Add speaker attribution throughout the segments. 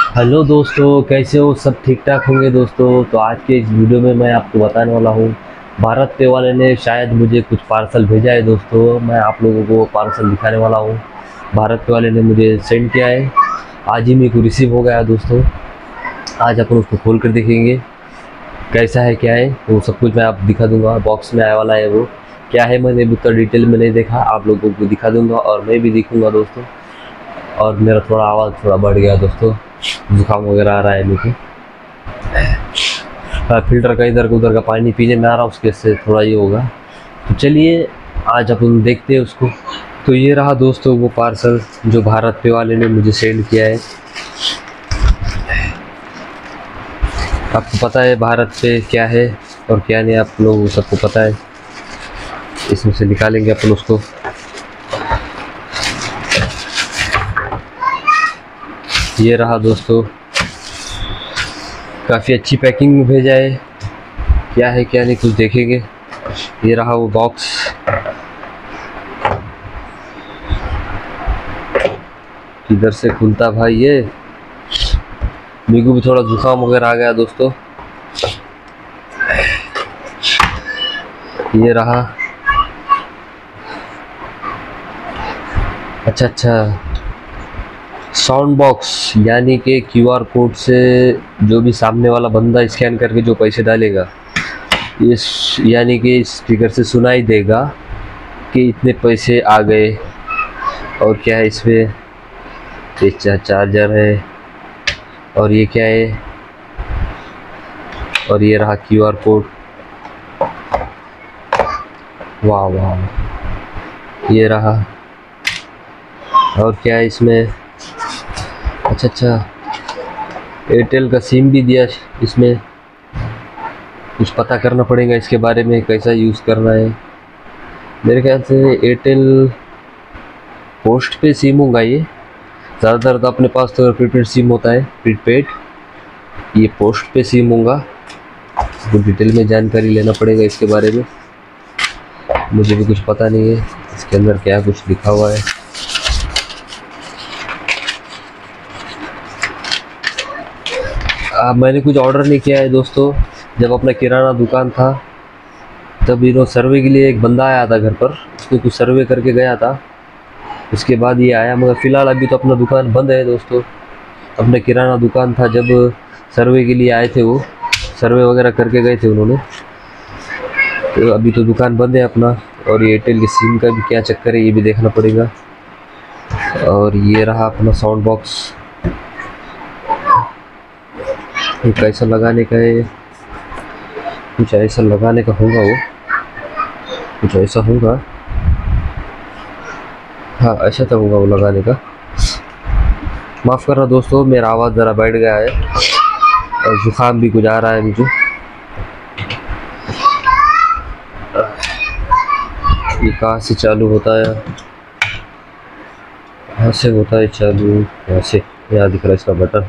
Speaker 1: Hello दोस्तों, कैसे हो? सब ठीक ठाक होंगे दोस्तों। तो आज के इस वीडियो में मैं आपको बताने वाला हूँ, भारत पे वाले ने शायद मुझे कुछ पार्सल भेजा है दोस्तों। मैं आप लोगों को पार्सल दिखाने वाला हूँ। भारत पे वाले ने मुझे सेंड किया है, आज ही मेरे को रिसीव हो गया है दोस्तों। आज अपन उसको खोल कर देखेंगे कैसा है क्या है, वो सब कुछ मैं आप दिखा दूंगा। बॉक्स में आने वाला है वो क्या है, मैंने अभी तो डिटेल में नहीं देखा, आप लोगों को दिखा दूंगा और मैं भी दिखूंगा दोस्तों। और मेरा थोड़ा आवाज़ थोड़ा बढ़ गया दोस्तों, जुकाम वगैरह आ रहा है मेरे को। फिल्टर का इधर उधर का पानी पीने में आ रहा, उसके से थोड़ा ये होगा। तो चलिए आज अपन देखते हैं उसको। तो ये रहा दोस्तों वो पार्सल जो भारत पे वाले ने मुझे सेंड किया है। आपको पता है भारत पे क्या है और क्या नहीं, आप लोगों को सबको पता है। इसमें से निकालेंगे अपन उसको। ये रहा दोस्तों, काफ़ी अच्छी पैकिंग में भेजा है। क्या है क्या नहीं कुछ देखेंगे। ये रहा वो बॉक्स। किधर से खुलता भाई ये? मेरे को भी थोड़ा जुकाम वगैरह आ गया दोस्तों। ये रहा। अच्छा, साउंड बॉक्स, यानी कि क्यूआर कोड से जो भी सामने वाला बंदा स्कैन करके जो पैसे डालेगा, इस यानी कि इस स्पीकर से सुनाई देगा कि इतने पैसे आ गए। और क्या है इसमें? ये चार्जर है और ये क्या है, और ये रहा क्यूआर कोड। वाह वाह, ये रहा। और क्या है इसमें? अच्छा, एयरटेल का सिम भी दिया इसमें। कुछ पता करना पड़ेगा इसके बारे में, कैसा यूज़ करना है। मेरे ख्याल से एयरटेल पोस्ट पे सिम होगा ये। ज़्यादातर तो अपने पास तो प्रीपेड सिम होता है, प्रीपेड। ये पोस्ट पे सिम होगा। तो डिटेल में जानकारी लेना पड़ेगा इसके बारे में, मुझे भी कुछ पता नहीं है इसके अंदर क्या कुछ लिखा हुआ है। मैंने कुछ ऑर्डर नहीं किया है दोस्तों। जब अपना किराना दुकान था तब इन्होंने सर्वे के लिए एक बंदा आया था घर पर, उसने कुछ सर्वे करके गया था, उसके बाद ये आया। मगर फ़िलहाल अभी तो अपना दुकान बंद है दोस्तों। अपना किराना दुकान था, जब सर्वे के लिए आए थे वो सर्वे वगैरह करके गए थे उन्होंने, तो अभी तो दुकान बंद है अपना। और ये एयरटेल की सिम का भी क्या चक्कर है ये भी देखना पड़ेगा। और ये रहा अपना साउंड बॉक्स। ये कैसा लगाने का है? कुछ ऐसा लगाने का होगा, वो कुछ ऐसा होगा। हाँ ऐसा तो होगा वो लगाने का। माफ़ करना दोस्तों, मेरा आवाज़ ज़रा बैठ गया है और जुकाम भी कुछ आ रहा है मुझे। ये कहाँ से चालू होता है? कहाँ से होता है चालू? यहाँ से, यहाँ दिख रहा है इसका बटन।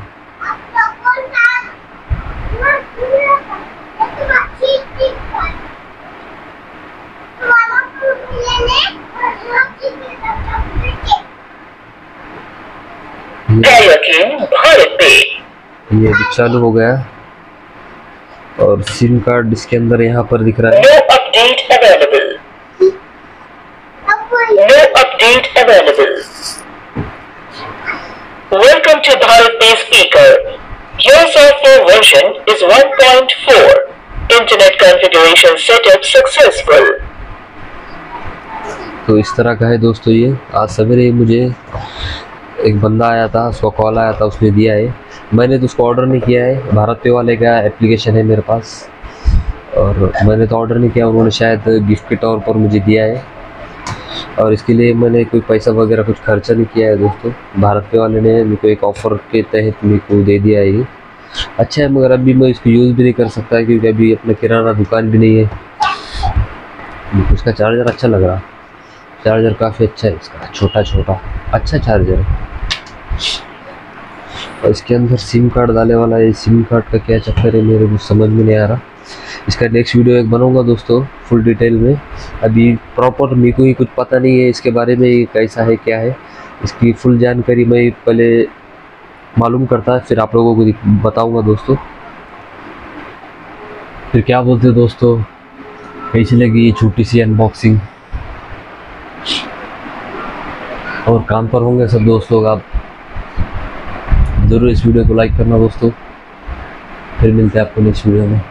Speaker 1: ये भी चालू हो गया और सिम कार्ड इसके अंदर यहाँ पर दिख रहा है।
Speaker 2: No update available. No update available. Welcome to Bharat Pay speaker. Your software version is 1.4. Internet configuration setup successful.
Speaker 1: तो इस तरह का है दोस्तों ये। आज सवेरे मुझे एक बंदा आया था, उसका कॉल आया था, उसने दिया है। मैंने तो उसको ऑर्डर नहीं किया है, भारत पे वाले का एप्लीकेशन है मेरे पास और मैंने तो ऑर्डर नहीं किया। उन्होंने शायद गिफ्ट के तौर पर मुझे दिया है और इसके लिए मैंने कोई पैसा वगैरह कुछ खर्चा नहीं किया है दोस्तों। भारत पे वाले ने मेरे को एक ऑफ़र के तहत मेरे को दे दिया है ये। अच्छा है, मगर अभी मैं इसको यूज़ भी नहीं कर सकता क्योंकि अभी अपना किराना दुकान भी नहीं है। उसका चार्जर अच्छा लग रहा, चार्जर काफ़ी अच्छा है इसका, छोटा अच्छा चार्जर है। और इसके अंदर सिम कार्ड डालने वाला है। सिम कार्ड का क्या चक्कर है मेरे को समझ में नहीं आ रहा। इसका नेक्स्ट वीडियो एक बनाऊंगा दोस्तों फुल डिटेल में। अभी प्रॉपर मेरे को ही कुछ पता नहीं है इसके बारे में, ये कैसा है क्या है, इसकी फुल जानकारी मैं पहले मालूम करता है, फिर आप लोगों को बताऊंगा दोस्तों। फिर क्या बोलते हो दोस्तों, कैसी लगी ये छोटी सी अनबॉक्सिंग? और काम पर होंगे सब दोस्त लोग, आप ज़रूर इस वीडियो को लाइक करना दोस्तों। फिर मिलते हैं आपको नेक्स्ट वीडियो में।